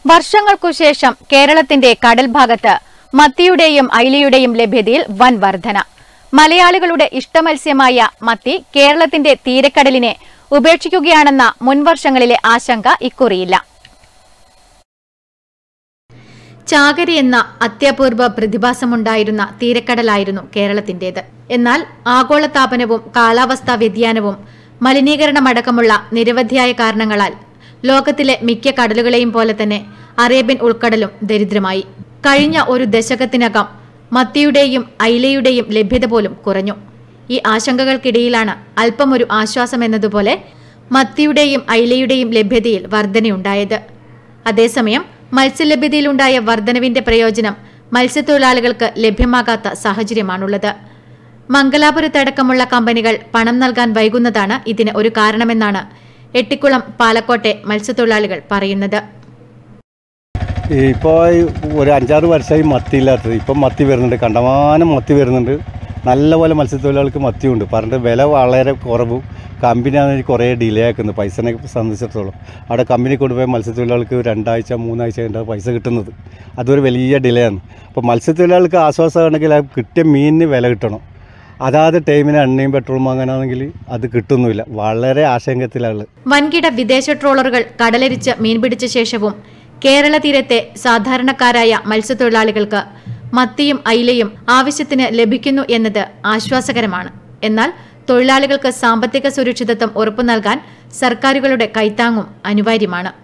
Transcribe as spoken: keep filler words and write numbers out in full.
വർഷങ്ങൾക്കുശേഷം കേരളത്തിന്റെ കടൽഭാഗത്ത് മത്തിയുടെയും അയിലയുടെയും ലഭ്യതയിൽ വൻ വർധന. മലയാളികളുടെ ഇഷ്ടമത്സ്യമായ മത്തി കേരളത്തിന്റെ തീരക്കടലിനെ ഉപേക്ഷിക്കുകയാണെന്ന മുൻവർഷങ്ങളിലെ ആശങ്ക ഇക്കുറിയില്ല. ചാകരി എന്ന അത്യപൂർവ പ്രതിഭാസമുണ്ടായിരുന്ന തീരക്കടലായിരുന്നു കേരളത്തിന്റേത്. എന്നാൽ ആഗോളതാപനവും കാലാവസ്ഥാ വ്യതിയാനവും മലിനീകരണമടക്കമുള്ള നിരവധിയായ കാരണങ്ങളാൽ ലോകത്തിലെ മിക്ക കടലുകളെയും പോലെ തന്നെ അറേബ്യൻ ഉൾക്കടലും ദരിദ്രമായി. കഴിഞ്ഞ ഒരു ദശകത്തിനകം മത്തിയുടെയും അയിലയുടെയും ലഭ്യത പോലും കുറഞ്ഞു. ഈ ആശങ്കകൾക്കിടയിലാണ് അല്പമൊരു ആശ്വാസമെന്നതുപോലെ മത്തിയുടെയും അയിലയുടെയും ലഭ്യതയിൽ വർധനയുണ്ടായത്. അതേസമയം മത്സ്യലഭ്യതയിലുണ്ടായ വർധനവിന്റെ പ്രയോജനം മത്സ്യത്തൊഴിലാളികൾക്ക് ലഭ്യമാകാത്ത സാഹചര്യമാണുള്ളത്. മംഗലാപുരത്തടക്കമുള്ള കമ്പനികൾ പണം നൽകാൻ വൈകുന്നതാണ് ഇതിന് ഒരു കാരണമെന്നാണ് എട്ടിക്കുളം പാലക്കോട്ടെ മത്സ്യത്തൊഴിലാളികൾ പറയുന്നത്. ഇപ്പോൾ ഒരു അഞ്ചാറ് വർഷമായി മത്തി ഇല്ലാത്തത്. ഇപ്പം മത്തി വരുന്നുണ്ട്, കണ്ടമാനം മത്തി വരുന്നുണ്ട്. നല്ലപോലെ മത്സ്യത്തൊഴിലാളികൾക്ക് മത്തിയുണ്ട്. പറഞ്ഞിട്ട് വില വളരെ കുറവും. കമ്പനിയാണെങ്കിൽ കുറേ ഡിലേ ആക്കുന്നത് പൈസനെ സംബന്ധിച്ചിടത്തോളം. അവിടെ കമ്പനി കൊണ്ടുപോയ മത്സ്യത്തൊഴിലാളികൾക്ക് രണ്ടാഴ്ച മൂന്നാഴ്ച കഴിഞ്ഞാൽ പൈസ കിട്ടുന്നത്. അതൊരു വലിയ ഡിലേ ആണ്. അപ്പോൾ മത്സ്യത്തൊഴിലാളികൾക്ക് ആശ്വാസമാണെങ്കിൽ ആ കിട്ടിയ മീനിന് വില കിട്ടണം. അതാത് ടൈമിന് എണ്ണയും പെട്രോളും വാങ്ങാനാണെങ്കിൽ അത് കിട്ടുന്നില്ല. വളരെ ആശങ്കത്തിലാണ്. വൻകിട വിദേശ ട്രോളറുകൾ കടലരിച്ച് മീൻ പിടിച്ച ശേഷവും കേരള തീരത്തെ സാധാരണക്കാരായ മത്സ്യത്തൊഴിലാളികൾക്ക് മത്തിയും അയിലയും ആവശ്യത്തിന് ലഭിക്കുന്നു എന്നത് ആശ്വാസകരമാണ്. എന്നാൽ തൊഴിലാളികൾക്ക് സാമ്പത്തിക സുരക്ഷിതത്വം ഉറപ്പു നൽകാൻ സർക്കാരുകളുടെ കൈത്താങ്ങും അനിവാര്യമാണ്.